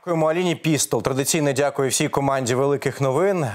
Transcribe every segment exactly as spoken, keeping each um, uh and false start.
Дякуємо Аліні Пістол. Традиційно дякую всій команді великих новин.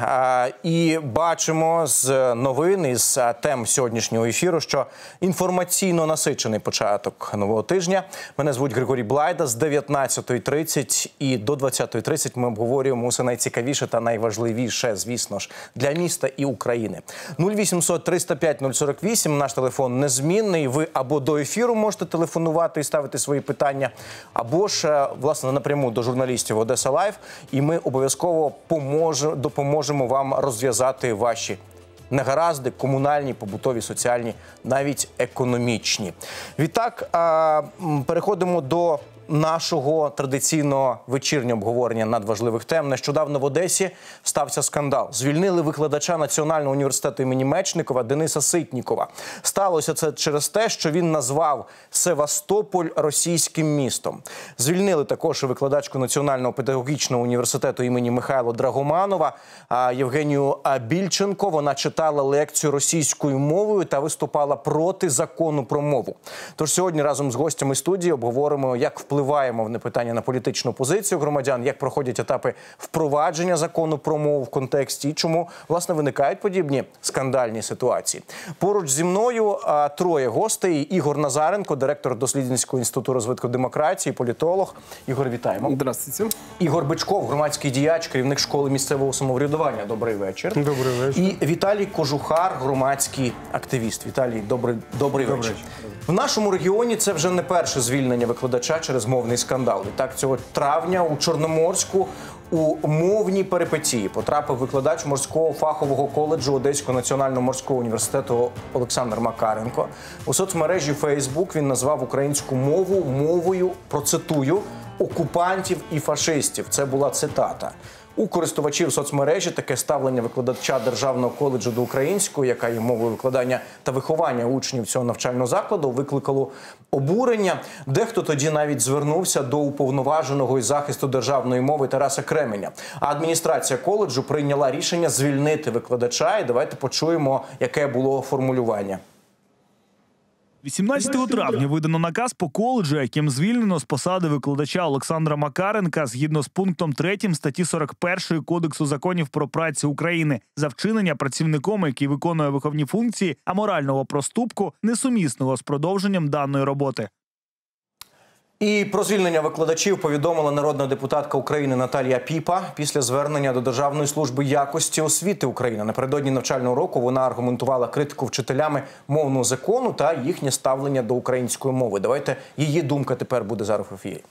І бачимо з новин, із тем сьогоднішнього ефіру, що інформаційно насичений початок нового тижня. Мене звуть Григорій Блайда. З дев'ятнадцятої тридцять і до двадцятої тридцять ми обговорюємо усе найцікавіше та найважливіше, звісно ж, для міста і України. нуль вісімсот триста п'ять нуль сорок вісім, наш телефон незмінний. Ви або до ефіру можете телефонувати і ставити свої питання, або ж, власне, напряму до журналістів в Одеса Лайв, і ми обов'язково допоможемо вам розв'язати ваші негаразди, комунальні, побутові, соціальні, навіть економічні. Відтак, переходимо до нашого традиційного вечірнього обговорення надважливих тем. Нещодавно в Одесі стався скандал. Звільнили викладача Національного університету імені Мечникова Дениса Ситнікова. Сталося це через те, що він назвав Севастополь російським містом. Звільнили також і викладачку Національного педагогічного університету імені Михайла Драгоманова Євгенію Більченко. Вона читала лекцію російською мовою та виступала проти закону про мову. Тож сьогодні разом з гостями студії обговоримо, як впливає впливаємо в питання на політичну позицію громадян, як проходять етапи впровадження закону про мову в контексті і чому, власне, виникають подібні скандальні ситуації. Поруч зі мною а, троє гостей. Ігор Назаренко, директор Дослідницького інституту розвитку демократії, політолог. Ігор, вітаємо. Здравствуйте. Ігор Бичков, громадський діяч, керівник школи місцевого самоврядування. Добрий вечір. Добрий вечір. І Віталій Кожухар, громадський активіст. Віталій, добрий, добрий, добрий вечір. вечір. В нашому регіоні це вже не перше звільнення викладача через мовний скандал. Відтак, цього травня у Чорноморську у мовні перипетії потрапив викладач морського фахового коледжу Одеського національного морського університету Олександр Макаренко. У соцмережі Фейсбук він назвав українську мову мовою, процитую, окупантів і фашистів. Це була цитата. У користувачів соцмережі таке ставлення викладача Державного коледжу до української, яка є мовою викладання та виховання учнів цього навчального закладу, викликало обурення. Дехто тоді навіть звернувся до уповноваженого із захисту державної мови Тараса Кременя. А адміністрація коледжу прийняла рішення звільнити викладача. І давайте почуємо, яке було формулювання. вісімнадцятого травня видано наказ по коледжу, яким звільнено з посади викладача Олександра Макаренка згідно з пунктом третім статті сорок першої Кодексу законів про працю України за вчинення працівником, який виконує виховні функції, аморального проступку, несумісного з продовженням даної роботи. І про звільнення викладачів повідомила народна депутатка України Наталія Піпа після звернення до Державної служби якості освіти України. Напередодні навчального року вона аргументувала критику вчителями мовного закону та їхнє ставлення до української мови. Давайте її думка тепер буде зараз в ефірі.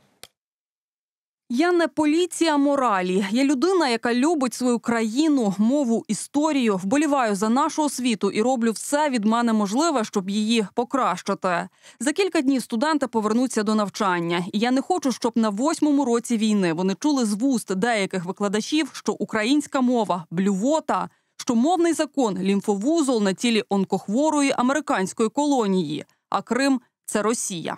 Я не поліція моралі. Я людина, яка любить свою країну, мову, історію, вболіваю за нашу освіту і роблю все від мене можливе, щоб її покращити. За кілька днів студенти повернуться до навчання. І я не хочу, щоб на восьмому році війни вони чули з вуст деяких викладачів, що українська мова – блювота, що мовний закон – лімфовузол на тілі онкохворої американської колонії, а Крим – це Росія.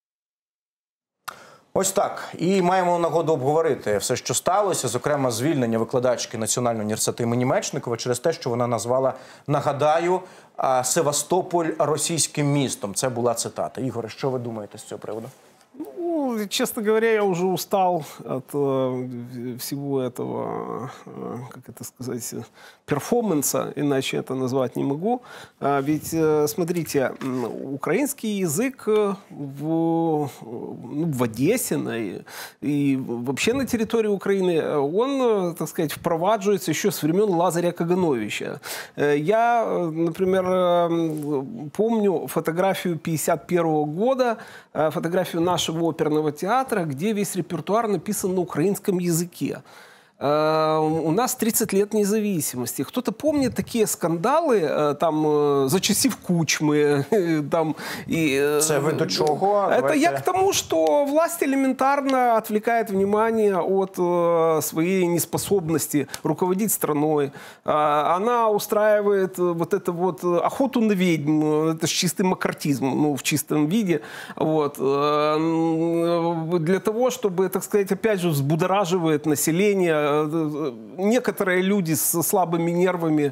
Ось так. І маємо нагоду обговорити все, що сталося, зокрема звільнення викладачки Національного університету імені Мечникова через те, що вона назвала, нагадаю, Севастополь російським містом. Це була цитата. Ігоре, що ви думаєте з цього приводу? Ну, честно говоря, я уже устал от э, всего этого, э, как это сказать, перформанса, иначе это назвать не могу. А ведь, э, смотрите, украинский язык в, ну, в Одессе на, и вообще на территории Украины, он, так сказать, впровадживается еще с времен Лазаря Кагановича. Я, например, помню фотографию пятьдесят первого года, фотографию нашего оперного театра, где весь репертуар написан на украинском языке. У нас тридцать лет независимости. Кто-то помнит такие скандалы, там, за часів Кучмы, там, и... Це ви до чого? Это Давайте... я к тому, что власть элементарно отвлекает внимание от э, своей неспособности руководить страной. Э, она устраивает вот это вот охоту на ведьм, это ж чистый макартизм, ну, в чистом виде, вот, э, для того, чтобы, так сказать, опять же, взбудораживает население, некоторые люди с слабыми нервами,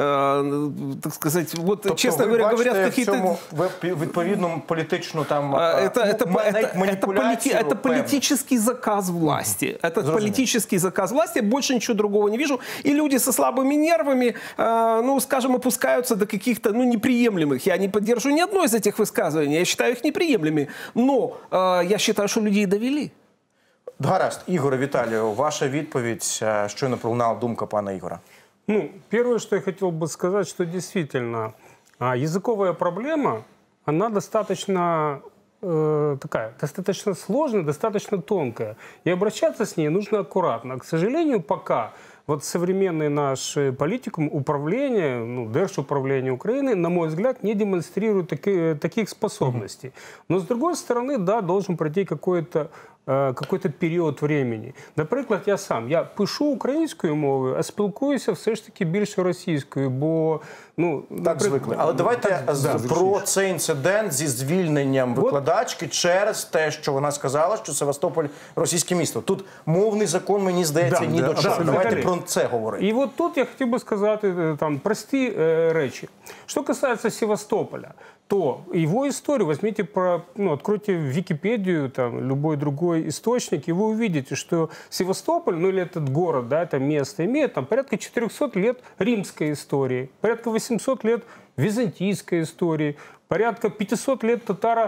так сказать, вот, тобто, честно ви говоря, бачите говорят в какие-то... цьому відповідну політичну там Это, это, м- это, это, маніпуляцію, полити- это певну. политический заказ власти. Это Зрозуміло. политический заказ власти. Я больше ничего другого не вижу. И люди со слабыми нервами, э, ну, скажем, опускаются до каких-то, ну, неприемлемых. Я не поддерживаю ни одно из этих высказываний. Я считаю их неприемлемыми. Но э, я считаю, что людей довели. Гаразд, Ігоре, Віталію, ваша відповідь, е, щойно пролунала думка пана Ігора. Ну, первое, что я хотел бы сказать, что действительно а, языковая проблема, она достаточно э, такая, достаточно сложная, достаточно тонкая. И обращаться с ней нужно аккуратно. К сожалению, пока вот современный наш политикум управления, ну, держуправление Украины, на мой взгляд, не демонстрирует таки, таких способностей. Но, с другой стороны, да, должен пройти какой-то какой-то період времени. Наприклад, я сам, я пишу українською мовою, а спілкуюся все ж таки більше російською, бо, ну... Так наприклад, звикли. Але давайте так, з- да, про цей інцидент зі звільненням викладачки через те, що вона сказала, що Севастополь – російське місто. Тут мовний закон, мені здається, Да, ні да, до чого. абсолютно. Давайте про це говорити. І от тут я хотів би сказати е, там прості е, речі. Що касається Севастополя, то его историю возьмите, про, ну, откройте Википедию, там, любой другой источник, и вы увидите, что Севастополь, ну или этот город, да, это место, имеет там порядка четырехсот лет римской истории, порядка восьмисот лет византийской истории, порядка пятисот лет татаро,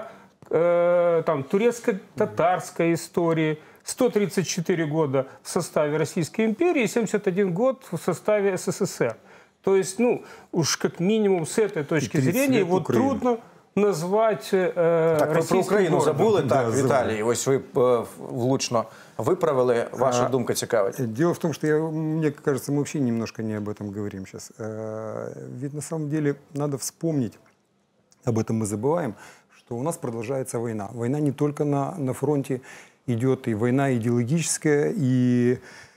э, там, турецко-татарской истории, сто тридцать четыре года в составе Российской империи и семьдесят один год в составе СССР. То есть, ну, уж как минимум с этой точки зрения его трудно назвать э, Так, ви про Україну городом. забули, Да, так, забули. Віталій, ось ви е, влучно виправили, ваша А, думка цікавить. Дело в том, что я, мне кажется, мы вообще немножко не об этом говорим сейчас. Э, Ведь на самом деле надо вспомнить, об этом мы забываем, что у нас продолжается война. Война не только на, на фронте идет, и война идеологическая, и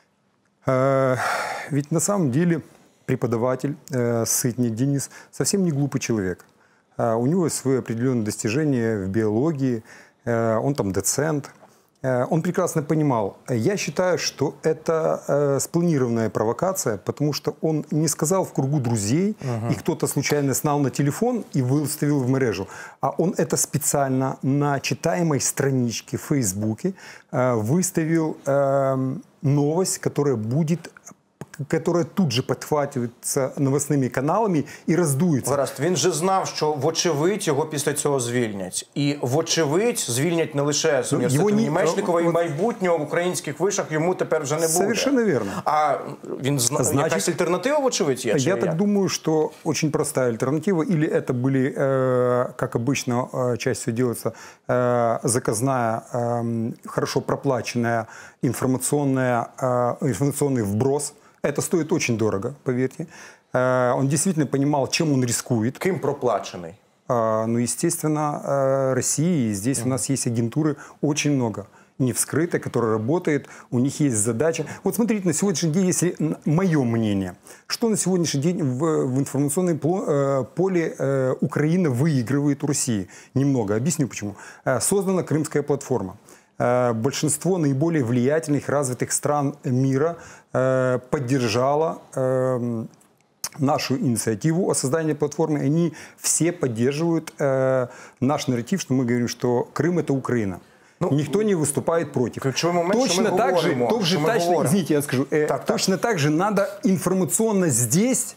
э, ведь на самом деле преподаватель э, Сытник Денис совсем не глупый человек. Э, у него есть свои определенные достижения в биологии, э, он там доцент. Э, он прекрасно понимал. Я считаю, что это э, спланированная провокация, потому что он не сказал в кругу друзей, uh-huh. и кто-то случайно снял на телефон и выставил в мережу. А он это специально на читаемой страничке в Фейсбуке э, выставил э, новость, которая будет... которая тут же подхватывается новостными каналами і роздується. Гаразд, він же знав, що вочевидь його після цього звільнять. І вочевидь звільнять не лише з Ну, університету його ні- Німечникова, і от- майбутнього в українських вишах йому тепер вже не буде. Совершенно верно. А він зна... Значить, якась альтернатива, вочевидь, є? чи Я як? так думаю, что очень простая альтернатива. Или это были, э, как обычно, э, чаще всего делается, э, заказная, э, хорошо проплаченная информационная, э, информационный вброс. Это стоит очень дорого, поверьте. Э, он действительно понимал, чем он рискует. Ким проплачений? Э, ну, естественно, э, России. И здесь у нас есть агентуры очень много. Не вскрытая, которая работает, у них есть задача. Вот смотрите, на сегодняшний день, если мое мнение, что на сегодняшний день в, в информационном поле э, Украина выигрывает у России? Немного. Объясню почему. Э, создана Крымская платформа. Э, большинство наиболее влиятельных, развитых стран мира э, поддержало э, нашу инициативу о создании платформы. Они все поддерживают э, наш нарратив, что мы говорим, что Крым – это Украина. Ну, Никто не выступает против. Ключевой момент, точно что мы так говорим, же, точно, что мы точно, говорим. извините, я скажу, э, так, точно так. так же надо информационно здесь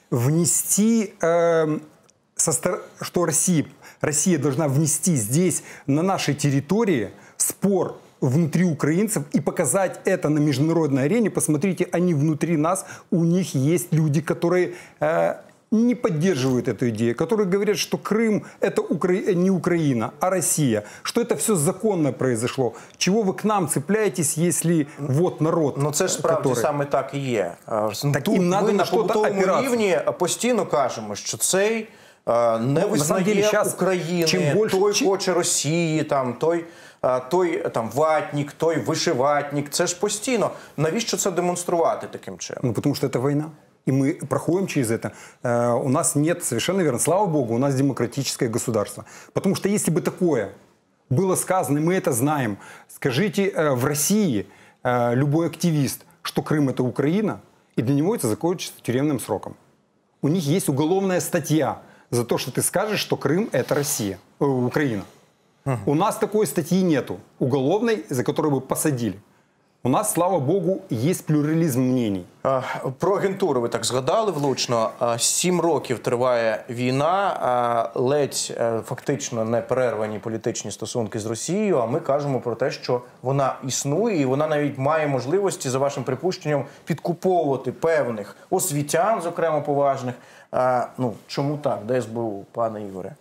внести, э, со стор... что Россия, Россия должна внести здесь, на нашей территории, спор внутри украинцев и показать это на международной арене. Посмотрите, они внутри нас, у них есть люди, которые... Э, не поддерживают эту идею, которые говорят, что Крым – это Укра... не Украина, а Россия, что это все законно произошло. Чего вы к нам цепляетесь, если вот народ, Ну це ж справді который... саме так і є. Е, Так Тут їм надо ми на на що-то побутовому опиратися. рівні постійно кажемо, що цей е, не Ну, на самом деле, визнає щас України, чим більше- той чим- хоче Росії, там, той, е, той там, ватник, той вишиватник. Це ж постійно. Навіщо це демонструвати таким чином? Ну, потому что это война. И мы проходим через это. Э, у нас нет, совершенно верно, слава богу, у нас демократическое государство. Потому что если бы такое было сказано, и мы это знаем, скажите э, в России э, любой активист, что Крым – это Украина, и для него это закончится тюремным сроком. У них есть уголовная статья за то, что ты скажешь, что Крым – это Россия, э, Украина. Uh-huh. У нас такой статьи нету, уголовной, за которую бы посадили. У нас, слава Богу, есть плюралізм мнений. Про агентуру ви так згадали влучно. Сім років триває війна, ледь фактично не перервані політичні стосунки з Росією, а ми кажемо про те, що вона існує і вона навіть має можливості, за вашим припущенням, підкуповувати певних освітян, зокрема поважних. Ну, чому так? Де ес бе у, пане Ігоре?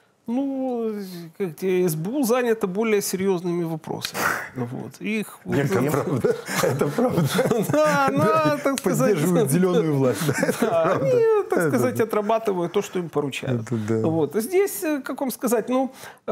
Ну, как эс бэ у занято более серьезными вопросами. Вот. Их, вот, это правда. Это правда. Да, ну, так сказать... Поддерживают зеленую власть. Да, они, так сказать, отрабатывают то, что им поручают. Вот. Здесь, как вам сказать, ну,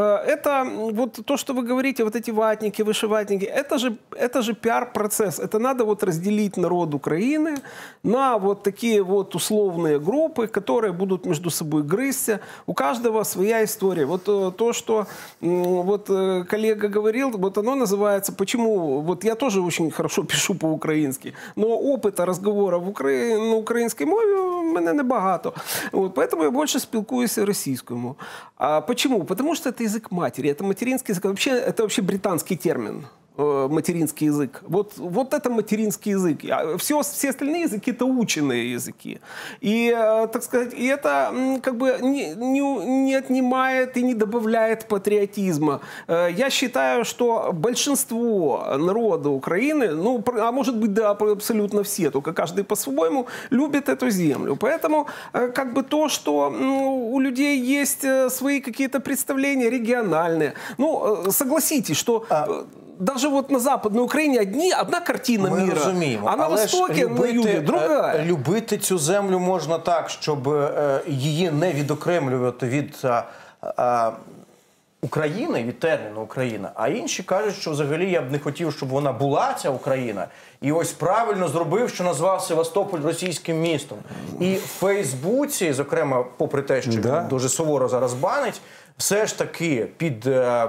это вот то, что вы говорите, вот эти ватники, вышиватники, это же, это же пиар-процесс. Это надо вот разделить народ Украины на вот такие вот условные группы, которые будут между собой грызться. У каждого своя история. Вот то, что вот коллега говорил, вот оно называется, почему, вот я тоже очень хорошо пишу по-украински, но опыта разговора в Укра... на українській мові у мене небагато. Вот, поэтому я больше спілкуюся російською мовою. А почему? Потому что это язык матери, это материнский язык, вообще, это вообще британский термин. Материнский язык. Вот, вот это материнский язык. А все, все остальные языки – это ученые языки. И, так сказать, и это как бы не, не, не отнимает и не добавляет патриотизма. Я считаю, что большинство народа Украины, ну, а может быть, да, абсолютно все, только каждый по-своему, любит эту землю. Поэтому как бы то, что ну, у людей есть свои какие-то представления региональные. Ну, согласитесь, что... Даже вот на Западной Украине одни, одна картина Ми мира, розуміємо. а на Але Востоке, любити, на Юге другая. Любити цю землю можна так, щоб її не відокремлювати від а, а, України, від терміну Україна. А інші кажуть, що взагалі я б не хотів, щоб вона була, ця Україна. І ось правильно зробив, що назвав Севастополь російським містом. І в Фейсбуці, зокрема, попри те, що да. дуже суворо зараз банить, все ж таки під е,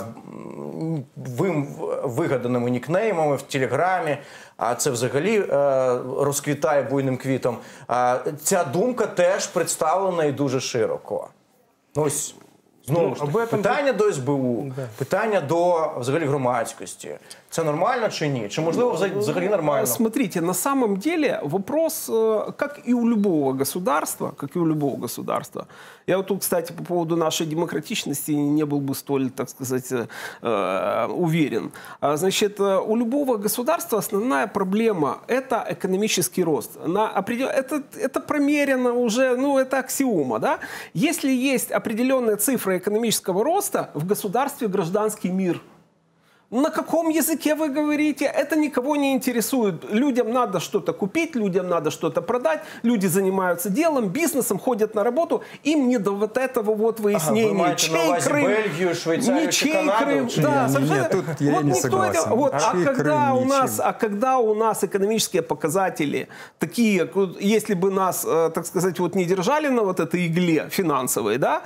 вим, вигаданими нікнеймами в Телеграмі, а це взагалі е, розквітає буйним квітом, е, ця думка теж представлена і дуже широко. Ось, знову ж таки, питання до ес бе у, да. питання до взагалі громадськості. Це нормально чи ні? Чи можливо взагалі нормально? Смотрите, на самом деле вопрос, как и у любого государства, как и у любого государства. Я вот тут, кстати, по поводу нашей демократичности не был бы столь, так сказать, уверен. Значит, у любого государства основная проблема – это экономический рост. На определ... это, это промерено уже, ну, это аксиома, да? Если есть определенная цифра экономического роста, в государстве гражданский мир. На каком языке вы говорите? Это никого не интересует. Людям надо что-то купить, людям надо что-то продать. Люди занимаются делом, бизнесом, ходят на работу. Им не до вот этого вот выяснения. Ага, чей Крым, Бельгию, Швейцарию, ничей Канаду? Крым. Да, нет, нет, тут я вот не никто согласен. Это, вот, а, а, когда Крым, у нас, а когда у нас экономические показатели такие, если бы нас, так сказать, вот не держали на вот этой игле финансовой, да,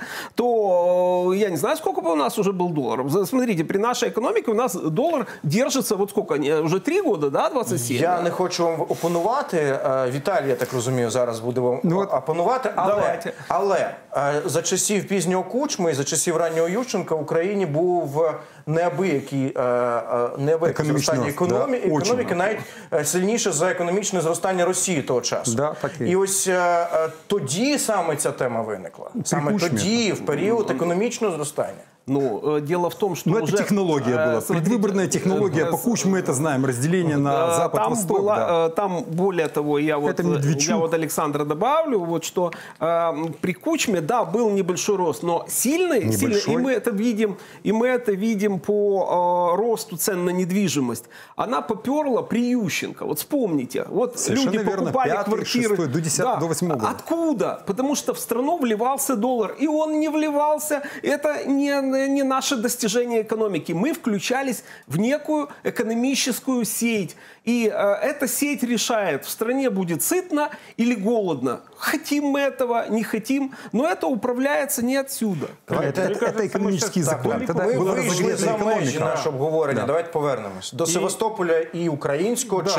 то я не знаю, сколько бы у нас уже был долларов. Смотрите, при нашей экономике у нас доллар держится, вот сколько, уже три года, да, двадцять сім? Я не хочу вам опонувати. Віталій, я так розумію, зараз буде вам ну, опонувати. Але, але за часів пізнього Кучми і за часів раннього Ющенка в Україні був неабиякий неабияке зростання економі... да, економіки, навіть сильніше за економічне зростання Росії того часу. Да, і. і ось тоді саме ця тема виникла. Саме Кучме. Тоді, в період економічного зростання. Ну, дело в том, что ну, уже... это технология была, предвыборная технология. По Кучме мы это знаем, разделение на запад-восток. Там, да. там, более того, я вот, я вот Александра добавлю, вот, что э, при Кучме, да, был небольшой рост, но сильный, сильный, и мы это видим, и мы это видим по э, росту цен на недвижимость. Она поперла при Ющенко. Вот вспомните, вот совершенно люди верно. покупали Пятый, квартиры. Шестой, до десятого, да. до восьмого года. Откуда? Потому что в страну вливался доллар, и он не вливался. Это не не наше достижение экономики. Мы включались в некую экономическую сеть. И э, эта сеть решает, в стране будет сытно или голодно. Хотим мы этого, не хотим. Но это управляется не отсюда. Это, это, это экономический закон. Ми вийшли за межі нашого обговорення. Да. Давайте повернемось. До і... Севастополя і українського, да. чи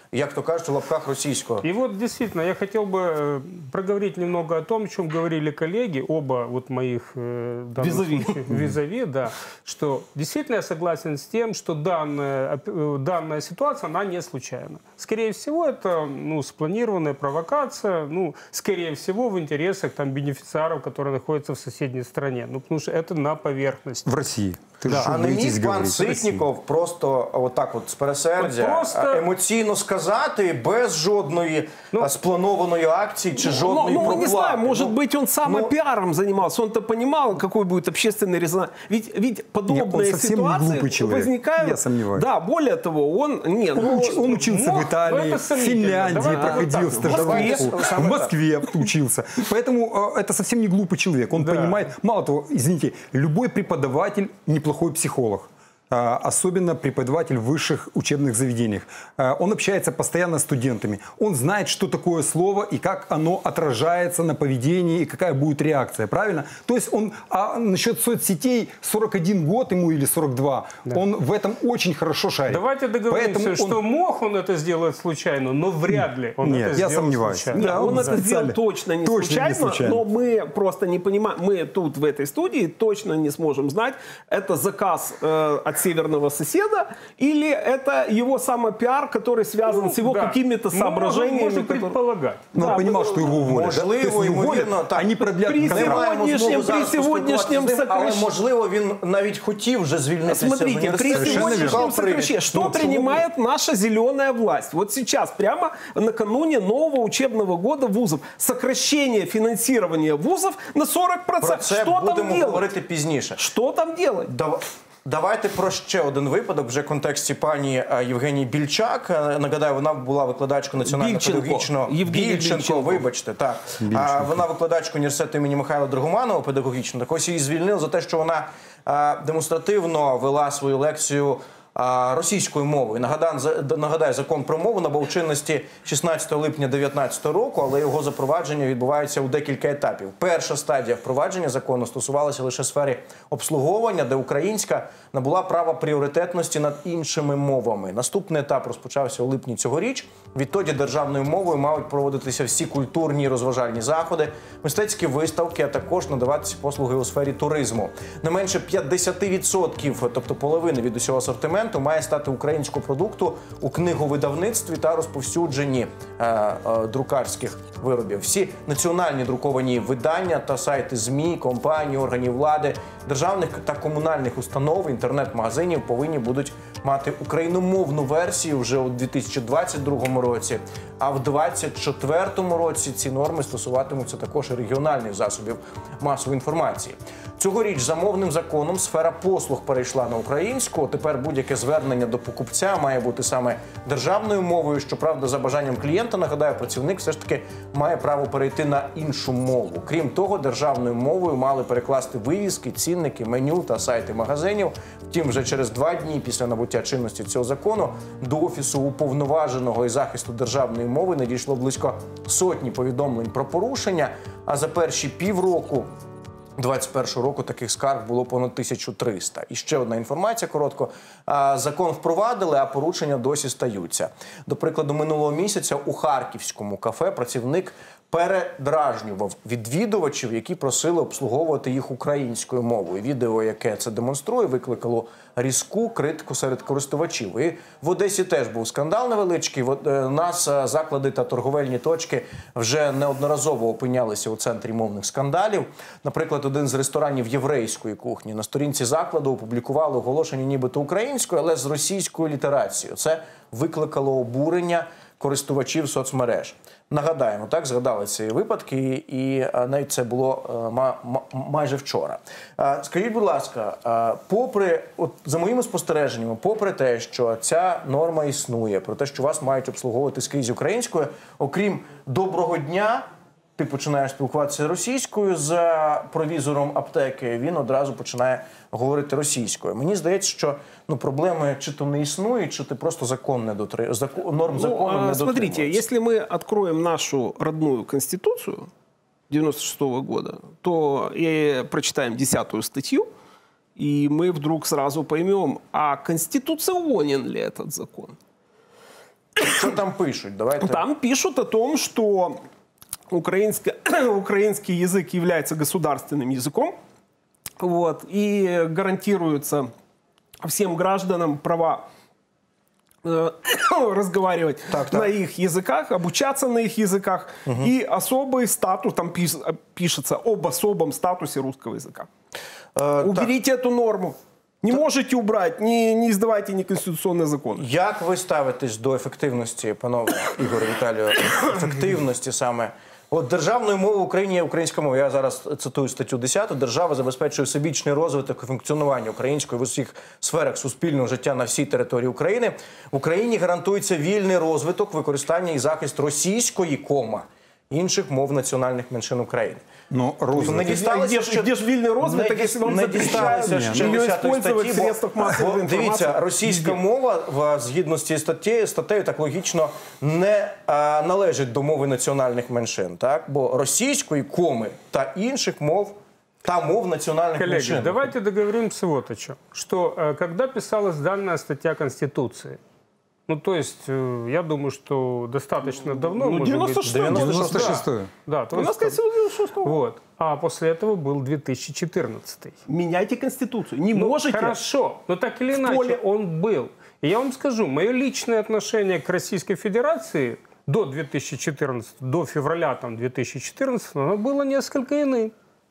як то кажуть, в лапках російського. И вот действительно, я хотел бы э, проговорить немного о том, о чем говорили коллеги, оба вот моих э, в данном Визави. случае, визави, да, что действительно я согласен с тем, что данная, э, данная ситуация, она не случайна. Скорее всего, это ну, спланированная провокация, ну, скорее всего, в интересах там, бенефициаров, которые находятся в соседней стране. Ну, потому что это на поверхности. В России. Ты Да. же А не боитесь міг пан говорить? В России. Ситніков просто отак от з пересердя От просто- емоційно сказати без жодної Ну, а, спланованої акції чи Ну, жодної ну, мы проплати. не знаем, может Ну, быть, он самопиаром занимался, он-то понимал, какой будет общественный резонанс. Ведь, ведь подобные он совсем не ситуации глупый человек. возникают. Я сомневаюсь. Да, более того, он... Нет, Он, ну, уч- он учился мог, в Италии, ну, это в сомнительно. Финляндии, Давай, проходил вот так. стажировку, В Москве. в Москве учился. Поэтому э, это совсем не глупый человек. Он Да. понимает, мало того, извините, любой преподаватель неплохой психолог. А, особенно преподаватель в высших учебных заведениях. А, Он общается постоянно с студентами. Он знает, что такое слово и как оно отражается на поведении, и какая будет реакция. Правильно? То есть он, а насчет соцсетей сорок один год ему или сорок два, он в этом очень хорошо шарит. Давайте договоримся, Поэтому он- что мог он это сделать случайно, но вряд ли он Нет, это я сделал сомневаюсь. случайно. Нет, Да, он он это специально. сделал точно не, Точно не случайно, случайно. но мы просто не понимаем, мы тут в этой студии точно не сможем знать, это заказ э, от северного соседа или это его самопиар, который связан Ну, с его да. какими-то Мы соображениями. Можем, можем которые- предполагать. Но он Да, понимал, ну, что его уволят. да? можливо, То есть уволят, ймовірно, так. они продлят При контракт. сьогоднішньому- Маємо змогу при зараз сегодняшнем поспілкуватися з ним, але сокращ- можливо він навіть хотів вже звільнитися з Смотрите, при університету. сегодняшнем Шукав привід. сокращении, что Ну, чому принимает наша зеленая власть? Вот сейчас, прямо накануне нового учебного года вузов, сокращение финансирования вузов на сорок Про процентов. це Что там будемо делать? говорити пізніше. Что там делать? Дав- Давайте про ще один випадок вже в контексті пані е, Євгенії Більчак. Е, Нагадаю, вона була викладачкою національно-педагогічного Більченко. Євгенія Більченко, Більченко. вибачте, так. А, вона викладачка університету імені Михайла Драгоманова педагогічного. Так ось її звільнили за те, що вона е, демонстративно вела свою лекцію а, російською мовою. Нагадаю, за- нагадаю, закон про мову набув чинності шістнадцятого липня дві тисячі дев'ятнадцятого року, але його запровадження відбувається у декілька етапів. Перша стадія впровадження закону стосувалася лише сфери обслуговування, де українська набула права пріоритетності над іншими мовами. Наступний етап розпочався у липні цьогоріч. Відтоді державною мовою мають проводитися всі культурні і розважальні заходи, мистецькі виставки, а також надаватися послуги у сфері туризму. Не менше п'ятдесят відсотків, тобто половини від усього асортименту, має стати українського продукту у книговидавництві та розповсюдженні е, е, друкарських виробів. Всі національні друковані видання та сайти ЗМІ, компаній, органів влади, державних та комунальних установ, інтернет-магазинів повинні будуть мати україномовну версію вже у дві тисячі двадцять другому році, а в двадцять четвертому році ці норми стосуватимуться також і регіональних засобів масової інформації. Цьогоріч за мовним законом сфера послуг перейшла на українську. Тепер будь-яке звернення до покупця має бути саме державною мовою. Щоправда, за бажанням клієнта, нагадаю, працівник все ж таки має право перейти на іншу мову. Крім того, державною мовою мали перекласти вивіски, цінники, меню та сайти магазинів. Втім, вже через два дні після набуття чинності цього закону до Офісу уповноваженого із захисту державної мови надійшло близько сотні повідомлень про порушення, а за перші півроку двадцять першого року таких скарг було понад тисячу триста. І ще одна інформація, коротко. А, Закон впровадили, а порушення досі стаються. До прикладу, минулого місяця у харківському кафе працівник передражнював відвідувачів, які просили обслуговувати їх українською мовою. Відео, яке це демонструє, викликало різку критику серед користувачів. І в Одесі теж був скандал невеличкий. В е, нас е, заклади та торговельні точки вже неодноразово опинялися у центрі мовних скандалів. Наприклад, один з ресторанів єврейської кухні на сторінці закладу опублікували оголошення нібито українською, але з російською літерацією. Це викликало обурення користувачів соцмереж. Нагадаємо, так, згадали ці випадки, і а, навіть це було а, ма, ма, майже вчора. А, скажіть, будь ласка, а, попри, от, за моїми спостереженнями, попри те, що ця норма існує, про те, що вас мають обслуговувати скрізь українською, окрім «доброго дня», ти починаєш спілкуватися російською з провізором аптеки, він одразу починає говорити російською. Мені здається, що ну, проблеми чи то не існують, чи ти просто закон не дотри... закон... норм закону Ну, не а, смотрите, дотримуєшся. если мы откроем нашу родную Конституцию девяносто шестого года, то и прочитаем десятую статью, и мы вдруг сразу поймем, а конституционен ли этот закон? Что там пишут? Давайте. Там пишут о том, что украинский, украинский язык является государственным языком, вот, и гарантируется всем гражданам права э, разговаривать так, на так. их языках, обучаться на их языках, угу. и особый статус, там пиш, пишется об особом статусе русского языка. Е, Уберите так. эту норму. Не можете убрать, не, не издавайте неконституционный закон. Як ви ставитесь до ефективності, панове Ігор Віталію, ефективності саме? От державною мовою в Україні є українська мова. Я зараз цитую статтю десяту. Держава забезпечує всебічний розвиток і функціонування української в усіх сферах суспільного життя на всій території України. В Україні гарантується вільний розвиток, використання і захист російської, кома, інших мов національних меншин України. Но розвиток... Не дісталося, Где ж- где ж вільний розвиток, не якщо вам не запрещають дісталося ще її десятої використовувати в статті, бо- средствах масової бо, інформації. дивіться, російська Везде. мова, в- згідно з цією статтею, статтею, так логічно, не а, належить до мови національних меншин, так? Бо російської, коми та інших мов та мов національних Коллеги, меншин. давайте договоримся вот о чем. Что э, когда писалась данная статья Конституции, ну то есть, э, я думаю, что достаточно давно, Ну, может девяносто быть, шестой, девяносто шестой. Да, то У нас есть, Конституция шестого. вот. А после этого был две тысячи четырнадцатый. Меняйте Конституцию. Не Ну, можете. Хорошо, но так или иначе поле. он был. И я вам скажу, мое личное отношение к Российской Федерации до две тысячи четырнадцатого, до февраля там, две тысячи четырнадцатого, оно было несколько иным.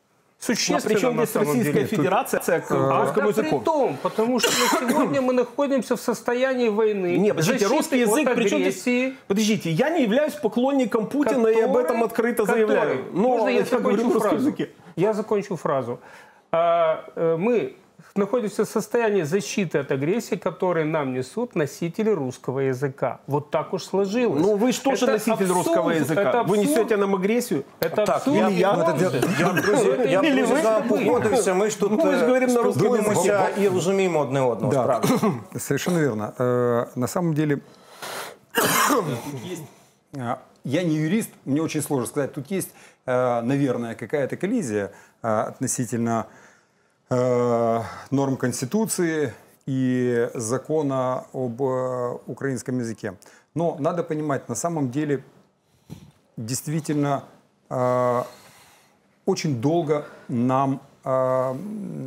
А Существенно, причем на здесь самом Российская деле. Федерация к А русскому да языку? при том, потому что на сегодня мы находимся в состоянии войны. Не, подождите, защиты русский язык, от причем агрессии. здесь... Подождите, я не являюсь поклонником Путина и об этом открыто который- заявляю. Но Можно я я говорю закончу на русском фразу? языке. Я закончу фразу. А, э, мы находимся в состоянии защиты от агрессии, которые нам несут носители русского языка. Вот так уж сложилось. Ну вы же тоже Это носитель абсурд, русского это языка. абсурд. Вы несете нам агрессию? Это Так, абсурд. я, Или я? я, я, друзі, я Или друзі, ви? з вами погодився. Ми ж тут Ну, ми ж е, говоримо на русском спілкуємося і розуміємо одне одного. Да, Справді. совершенно верно. Э, На самом деле, э, я не юрист, мне очень сложно сказать. Тут есть, э, наверное, какая-то коллизия э, относительно э, норм Конституции и закона об э, украинском языке. Но надо понимать, на самом деле, действительно, э, очень долго нам э,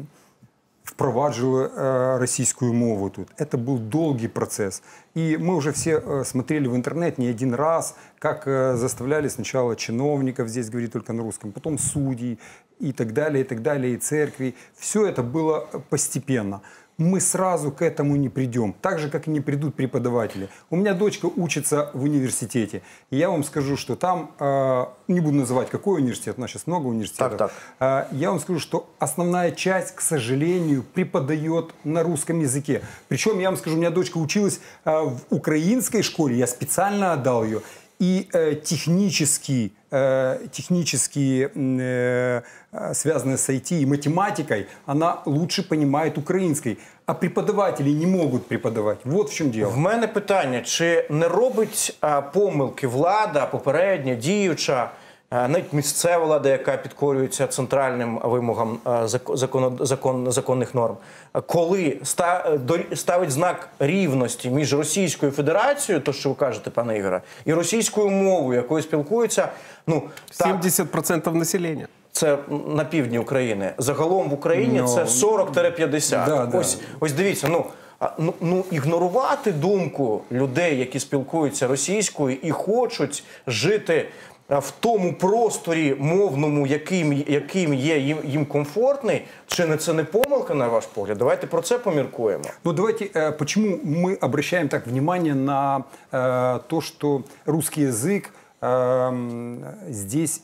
впровадживали э, российскую мову тут. Это был долгий процесс. И мы уже все э, смотрели в интернет не один раз, как э, заставляли сначала чиновников здесь говорить только на русском, потом судей и так далее, и так далее, и церкви. Все это было постепенно. Мы сразу к этому не придем, так же, как и не придут преподаватели. У меня дочка учится в университете, и я вам скажу, что там, э, не буду называть, какой университет, у нас сейчас много университетов, Так, Э, я вам скажу, что основная часть, к сожалению, преподает на русском языке. Причем, я вам скажу, у меня дочка училась э, в украинской школе, я специально отдал ее, и э, технически, э, технически э, э, связанные с ай ти и математикой, она лучше понимает украинской. А преподаватели не могут преподавать. Вот в чем дело. В мене питання, чи не робить а, помилки влада, попередня, діюча, а, навіть місцева влада, яка підкорюється центральним вимогам а, зак- закон, закон, законних норм, а, коли ста, до- ставить знак рівності між Російською Федерацією, то що ви кажете, пане Ігоре, і російською мовою, якою спілкуються, ну, так, семьдесят процентов населения. це на півдні України. Загалом в Україні Ну, це сорок п'ятдесят. да, да. Ось, ось дивіться, ну, а, ну, ну, ігнорувати думку людей, які спілкуються російською і хочуть жити а, в тому просторі мовному, яким, яким є їм, їм комфортний, чи не це не помилка, на ваш погляд? Давайте про це поміркуємо. Ну давайте, э, почему мы обращаем так внимание на э, то, что русский язык э, здесь,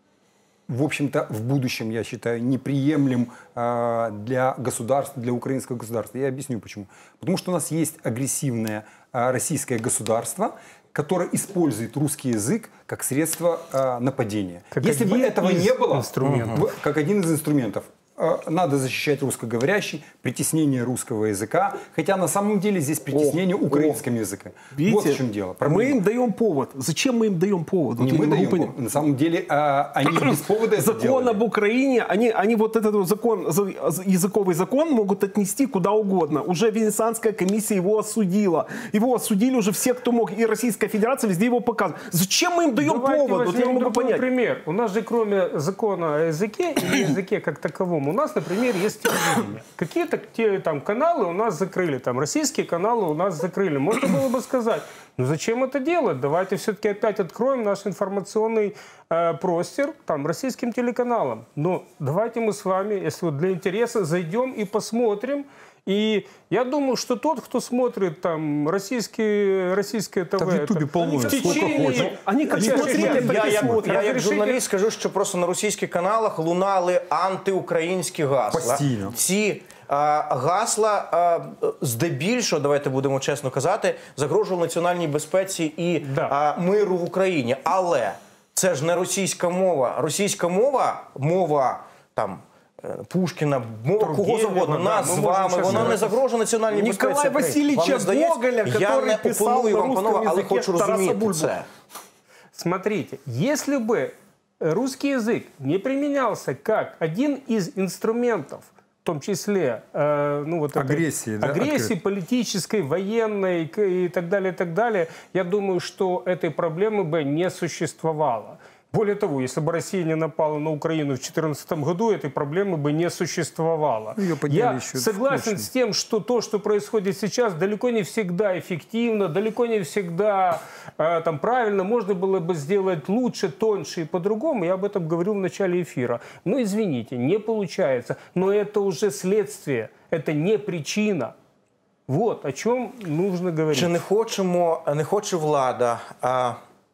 в общем-то, в будущем, я считаю, неприемлем э, для государства, для украинского государства. Я объясню почему. Потому что у нас есть агрессивное э, российское государство, которое использует русский язык как средство э, нападения. Как Если бы один этого из не было, инструментов. в- как один из инструментов. э, надо защищать русскоговорящий, притеснение русского языка, хотя на самом деле здесь притеснение О, украинского языка. Видите, вот в чем дело. мы Проблема. им даем повод. Зачем мы им даем повод? Не Вот мы я не могу даем понять. повод. На самом деле э, они без повода это Закон делали. об Украине, они, они вот этот вот закон, за- языковый закон могут отнести куда угодно. Уже Венецианская комиссия его осудила. Его осудили уже все, кто мог. И Российская Федерация везде его показывает. Зачем мы им даем Давайте повод? Вот я не возьмем могу другой понять. пример. У нас же кроме закона о языке или языке как таковом, у нас, например, есть телевидение. Какие-то те, там каналы у нас закрыли, там российские каналы у нас закрыли. Можно было бы сказать, ну зачем это делать? Давайте все-таки опять откроем наш информационный э, простор там, российским телеканалам. Но давайте мы с вами, если вот для интереса, зайдем и посмотрим. И я думаю, что тот, кто смотрит там российские, российское ТВ... Там в Ютубе это полно, в сколько течение- хочешь. Они как Сейчас, смотрели, сейчас, так Я, и як, смотрят. я як Разрешите? журналіст скажу, що просто на російських каналах лунали антиукраїнські гасла. Постійно. Ці а, гасла а, здебільшого, давайте будемо чесно казати, загрожували національній безпеці і Да. а, миру в Україні. Але це ж не російська мова. Російська мова, мова там Пушкіна, мова кого Тургенєва, завгодно, да, нас ми з можемо вами, щас вона не говорити. загрожує національній безпеці. Николая України. Васильевича Вам не здається? Гоголя, Я который не писал опоную на вам, русском панове, але языке хочу Тараса розуміти Бульбу. це. Смотрите, если бы русский язык не применялся как один из инструментов, в том числе э, ну, вот этой Агрессии, да, агрессии открыто. политической, военной к- и так далее, и так далее, я думаю, что этой проблемы бы не существовало. Более того, если бы Россия не напала на Украину в две тысячи четырнадцатом году, этой проблемы бы не существовало. Ну, её подняли Я еще согласен очень. с тем, что то, что происходит сейчас, далеко не всегда эффективно, далеко не всегда э, там, правильно, можно было бы сделать лучше, тоньше и по-другому. Я об этом говорил в начале эфира. Но извините, не получается. Но это уже следствие, это не причина. Вот о чем нужно говорить. Чи не хочемо, не хоче влада, а,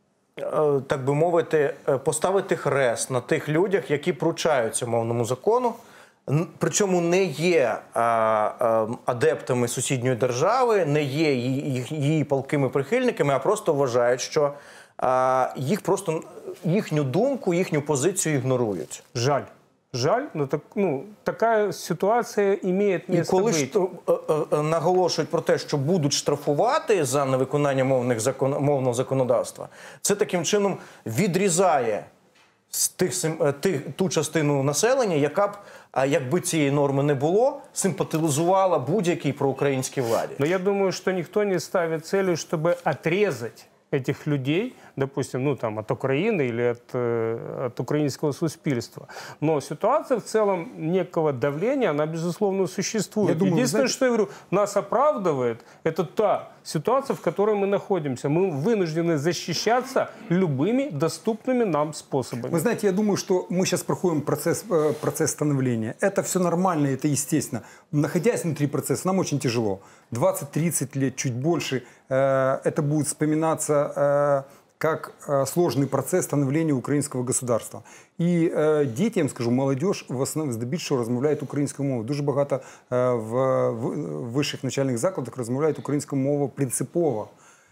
е, так би мовити, е, поставити хрест на тих людях, які пручаються мовному закону, н- причому не є а, а, адептами сусідньої держави, не є її, її палкими прихильниками, а просто вважають, що а, їх просто їхню думку, їхню позицію ігнорують. Жаль. Жаль, но так, ну, такая ситуация имеет І место коли быть. ж е, е, е, наголошують про те, що будуть штрафувати за невиконання мовних закон, мовного законодавства, це таким чином відрізає з тих, сим- е, тих, ту частину населення, яка б, а якби цієї норми не було, симпатизувала будь-якій проукраїнській владі. Но я думаю, что никто не ставит целью, чтобы отрезать этих людей, допустим, ну там от Украины или от, э, от украинского суспільства. Но ситуация в целом некого давления, она безусловно существует. Я думаю, Единственное, знаете- что я говорю, нас оправдывает, это та ситуация, в которой мы находимся. Мы вынуждены защищаться любыми доступными нам способами. Вы знаете, я думаю, что мы сейчас проходим процесс, э, процесс становления. Это все нормально, это естественно. Находясь внутри процесса, нам очень тяжело. двадцать-тридцать лет, чуть больше, э, это будет вспоминаться э, как э, сложный процесс становления украинского государства. І е, діти, я вам скажу, молодіж в основному здебільшого розмовляють українською мовою. Дуже багато е, в, в вищих навчальних закладах розмовляють українською мовою принципово.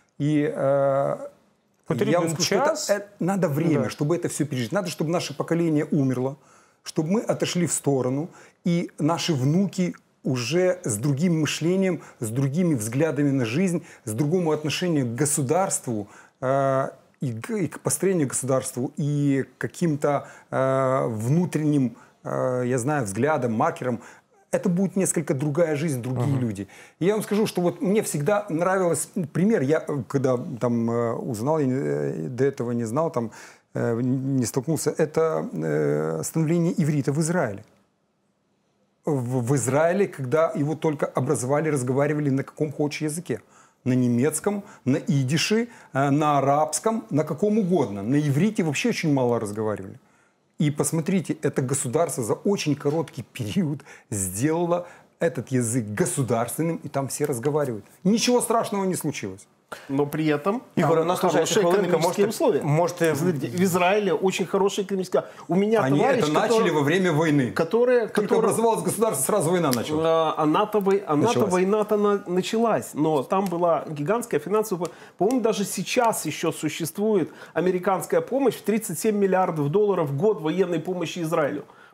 І е, Потребен я вам скажу, что час. это, э, надо время, Да. чтобы это все пережить. Надо, чтобы наше поколение умерло, чтобы мы отошли в сторону, и наши внуки уже с другим мышлением, с другими взглядами на жизнь, с другому отношению к государству, э, и, к, и к построению государству, и к каким-то э, внутренним, э, я знаю, взглядам, маркерам. Это будет несколько другая жизнь, другие uh-huh. люди. И я вам скажу, что вот мне всегда нравилось пример. Я когда там э, узнал, я не- до этого не знал, там э, не столкнулся, это э, становление иврита в Израиле. В, в Израиле, когда его только образовали, разговаривали на каком хочешь языке. На немецком, на идише, э, на арабском, на каком угодно. На иврите вообще очень мало разговаривали. И посмотрите, это государство за очень короткий период сделало этот язык государственным, и там все разговаривают. Ничего страшного не случилось. Но при этом Игорь, там у нас хорошие уже хвилинка, экономические можете- условия. можете- Смотрите, в Израиле очень хорошие экономические. У меня Они товарищ, это начали который- во время войны. которые, Только которые- образовалось государство, сразу война началась. А, Она-то, вой- она-то Началась. война-то на- началась, но там была гигантская финансовая... По-моему, даже сейчас еще существует американская помощь в тридцать семь миллиардов долларов в год военной помощи Израилю.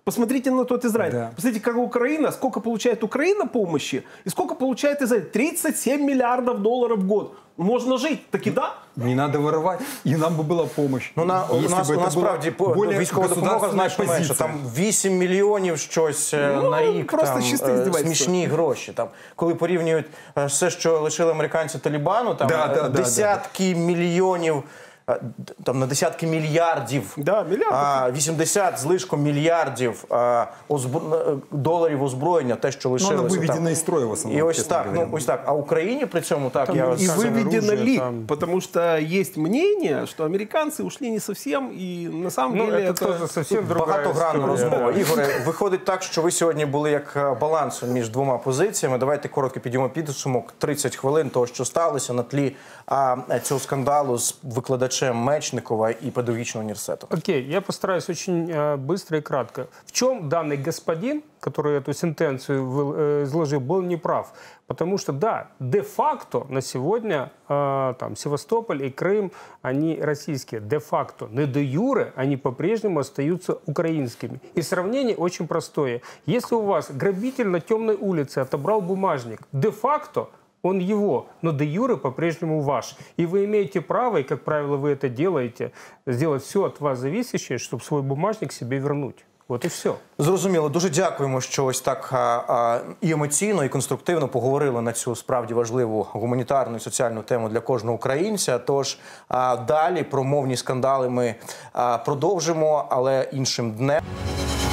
Посмотрите на тот Израиль. Да. Посмотрите, как Украина, сколько получает Украина помощи и сколько получает Израиль. тридцать семь миллиардов долларов в год. Можно жить, таки да? Не надо воровать, и нам бы была помощь. Ну, на, у Если нас, бы это насправді была более військова допомога государственная значно менше. позиция. Там вісім мільйонів щось е, Ну, на рік. просто Там, чисте е, іздівательство. смішні гроші. Там, коли порівнюють е, все, що лишили американці Талібану, там Да, е, да, да, десятки мільйонів, е, там на десятки мільярдів. Да, миллиардов. А вісімдесят з лишком мільярдів а, озбро... е, доларів озброєння, те, що Ну, лишилося. она выведена там. из строя в І основном. ось честно так, ну говоря. ось так. А Україні при цьому так Там я і ось И Сам выведено оружие ли? там. Потому что есть мнение, что американцы ушли не совсем, и на самом Ну, деле это это... тоже совсем другая Багатогранна история. розмова. Ігоре, виходить так, що ви сьогодні були як е, балансом між двома позиціями. Давайте коротко підіймо підсумок. тридцять хвилин того, що сталося на тлі а, цього скандалу з викладачем Мечникова і педагогічного університету. Окей, я постараюсь очень э, быстро и кратко. В чем данный господин, который эту сентенцию вы- э, изложил, был неправ? Потому что, да, де-факто на сегодня э, там, Севастополь и Крым, они российские. Де-факто. Но де-юре они по-прежнему остаются украинскими. И сравнение очень простое. Если у вас грабитель на темной улице отобрал бумажник, де-факто он его, но де-юре по-прежнему ваш. И вы имеете право, и, как правило, вы это делаете, сделать все от вас зависящее, чтобы свой бумажник себе вернуть. Вот и все. Зрозуміло. Дуже дякуємо, що ось так а, а, і емоційно, і конструктивно поговорили на цю справді важливу гуманітарну і соціальну тему для кожного українця. Тож а, далі про мовні скандали ми а, продовжимо, але іншим днем.